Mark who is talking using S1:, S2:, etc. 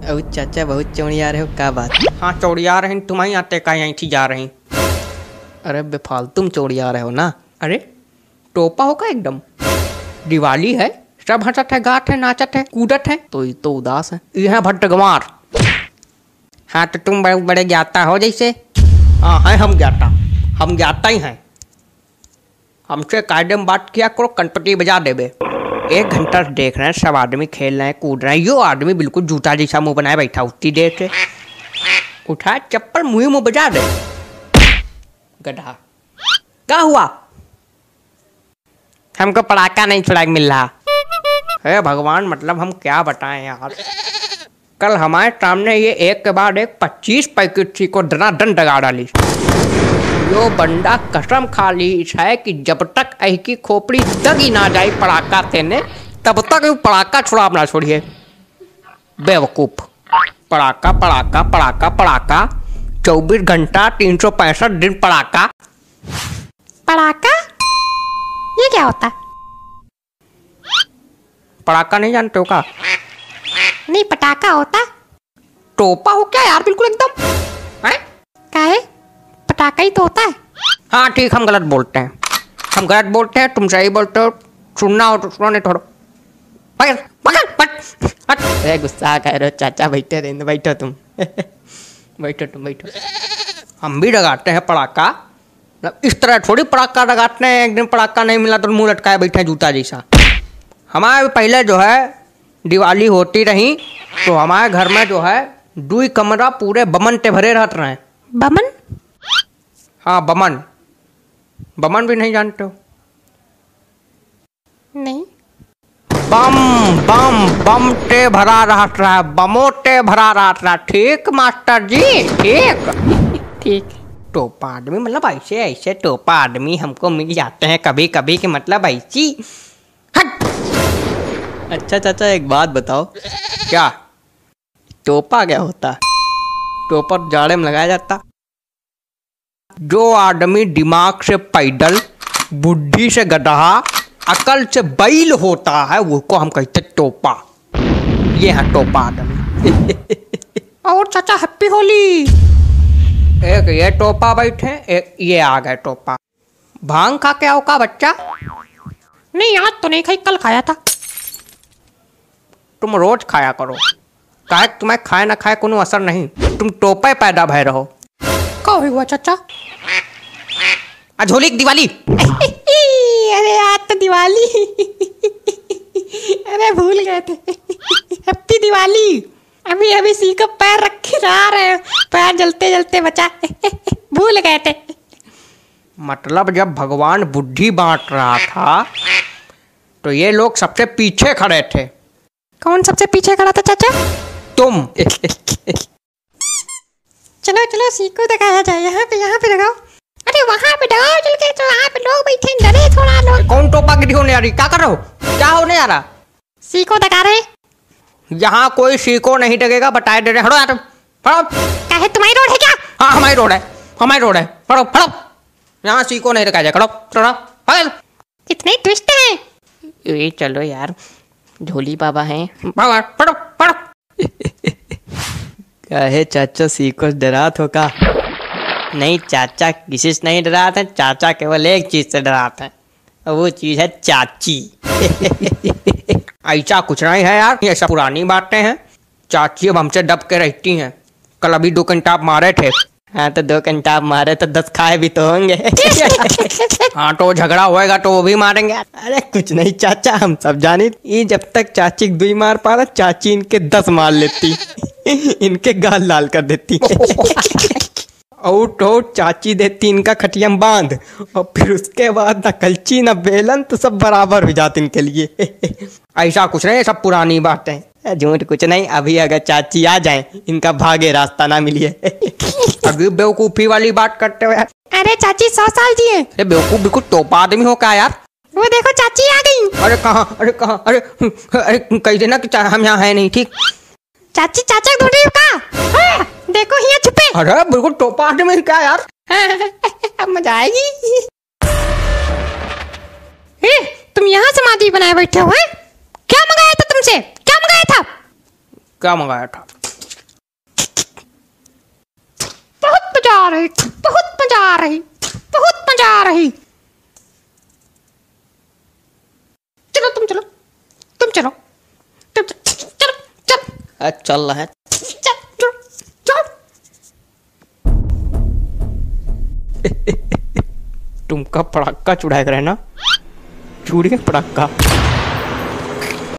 S1: अब चाचा बहुत चौड़िया रहे हो, क्या बात?
S2: हाँ चौड़िया रहे, तुम्हारी आते का यहीं थी जा रही।
S1: अरे बेफालतू में चौड़िया रहे हो ना।
S2: अरे टोपा होगा एकदम, दिवाली है, सब हंसत है, गात है, नाचत है, कूदत है,
S1: तो ये तो उदास है।
S2: यह भट्टगवार। हाँ तो तुम बड़े बड़े ज्ञाता हो जैसे। हाँ है हम ज्ञाता ही हैं। हमसे कायदे में बात किया करो, कनपटी बजा देबे। 1 घंटा से देख रहे हैं, सब आदमी खेल रहे हैं, कूद रहे हैं, यो आदमी बिल्कुल जूता जैसा मुंह बनाए बैठा, उतनी देर से उठा चप्पल मुंह बजा दे। गधा क्या हुआ? हमको पटाखा नहीं छुड़ा मिल रहा है। भगवान मतलब हम क्या बताएं यार। कल हमारे सामने ये एक के बाद एक 25 पैकेट थी को दनादन दगा डाली। यो बंदा कसम खा ली है कि जब तक ऐकी खोपड़ी दगी ना जाए पटाखा देने तब तक वो पटाखा छुड़ा ना छोड़िए। बेवकूफ। पटाखा पटाखा पटाखा पटाखा 24 घंटा 365 दिन पटाखा।
S3: पटाखा ये क्या होता है?
S2: पटाखा नहीं जानते हो का?
S3: नहीं पटाखा होता।
S2: टोपा हो क्या यार बिल्कुल एकदम है?
S3: क्या है? पटाखा ही तो होता है।
S2: हाँ ठीक, हम गलत बोलते हैं, तुम सही बोलते हो। सुनना हो तो सुनो, नहीं छोड़ो।
S1: अरे गुस्सा कर रहे हो चाचा, बैठे रहने, बैठो तुम।
S2: बैठो। हम भी लगाते हैं पटाखा, इस तरह थोड़ी पटाखा लगाते हैं। एक दिन पटाखा नहीं मिला तो मुंह लटकाए बैठे जूता जैसा। हमारे पहले जो है दिवाली होती रही तो हमारे घर में जो है 2 कमरा पूरे बमन ते भरे रहते रहे।
S3: बमन?
S2: हाँ बमन भी नहीं जानते हो?
S3: नहीं।
S2: बम ते भरा रहा है, बमो ते भरा रहा। ठीक मास्टर जी, ठीक। टोपा आदमी मतलब ऐसे टोपा आदमी हमको मिल जाते हैं कभी कभी के, मतलब ऐसी।
S1: अच्छा चाचा एक बात बताओ,
S2: क्या?
S1: टोपा क्या होता?
S2: टोपा जाड़े में लगाया जाता। जो आदमी दिमाग से पैदल, बुद्धि से गधा, अकल से बैल होता है वो को हम कहते टोपा। ये है टोपा आदमी।
S3: और चाचा हैप्पी होली।
S2: एक ये टोपा बैठे, एक ये आ गए टोपा। भांग खा के आओ का बच्चा?
S3: नहीं आज तो नहीं खाई, कल खाया था।
S2: तुम रोज खाया करो, काहे तुम्हें खाए ना खाए कोनो असर नहीं, तुम टोपे पैदा भय रहो।
S3: क्या हुआ चाचा?
S2: झोली की दिवाली।
S3: अरे आज तो दिवाली। अरे भूल गए थे। हैप्पी दिवाली। अभी सी को पैर रख के जा रहे हैं, पैर जलते जलते बचा। भूल गए थे।
S2: मतलब जब भगवान बुद्धि बांट रहा था तो ये लोग सबसे पीछे खड़े थे।
S3: कौन सबसे पीछे खड़ा था चाचा?
S2: तुम।
S3: चलो सी को दिखाया जाए। यहाँ पे लगाओ। अरे वहाँ पे लगाओ चल के, तो वहाँ पे लोग बैठे डरे थोड़ा लोग।
S2: कौन टोपा की होने आ रही? क्या कर रहे हो? क्या होने आ रहा?
S3: सी को दिखा रहे।
S2: यहाँ कोई सी को नहीं लगेगा, बताए दे रहे। हटो यार,
S3: क्या है तुम्हारी रोड है क्या?
S2: हाँ हमारी रोड है। फड़ो यहाँ सी को नहीं रखा जाए। खड़ो।
S3: कितने ट्विस्ट हैं।
S1: ये चलो यार, झोली बाबा हैं।
S2: फड़ो।
S1: क्या है चाचा, सीको डरात हो का?
S2: नहीं चाचा किसी से नहीं डराते हैं, चाचा केवल एक चीज से डराते हैं, वो चीज है चाची। ऐसा कुछ नहीं है यार, ये सब पुरानी बातें हैं। चाची अब हमसे दब के रहती हैं। कल अभी 2 कंटाप मारे थे।
S1: हाँ तो 2 कंटाप मारे तो 10 खाए भी तो होंगे।
S2: हाँ तो झगड़ा होएगा तो वो भी मारेंगे।
S1: अरे कुछ नहीं चाचा, हम सब जाने, ये जब तक चाची 2 मार पा रहा, चाची इनके 10 मार लेती। इनके गाल लाल कर देती। और तो चाची देती इनका खटियम बांध, और फिर उसके बाद ना कलची ना बेलन, तो सब बराबर हो जाते इनके लिए।
S2: ऐसा कुछ नहीं, सब पुरानी बातें।
S1: झूठ कुछ नहीं, अभी अगर चाची आ जाए इनका भागे रास्ता ना मिलिए।
S2: अभी बेवकूफी वाली बात करते हो यार।
S3: अरे चाची 100 साल जी है।
S2: अरे बेवकूफ बिल्कुल टोपा आदमी हो क्या यार?
S3: वो देखो चाची आ गई।
S2: अरे कहाँ? अरे कह देना कि हम यहाँ है नहीं, ठीक?
S3: चाची चाचा ढूंढ रही हो का? देखो यहाँ छुपे।
S2: अरे बिल्कुल टोपा आदमी क्या यार?
S3: अब मजा आएगी। तुम यहाँ समाधि बनाए बैठे हो हैं? क्या मंगाया था तुमसे? क्या मंगाया था?
S2: क्या मंगाया था?
S3: रही, बहुत मजा आ रही, बहुत मजा आ रही। चलो तुम चलो, तुम चलो, तुम चलो, चलो
S1: चल रहा है।
S3: चलो चलो।
S1: तुमका पड़ाका चुड़ाया करे ना, चूड़ी का पड़ाका।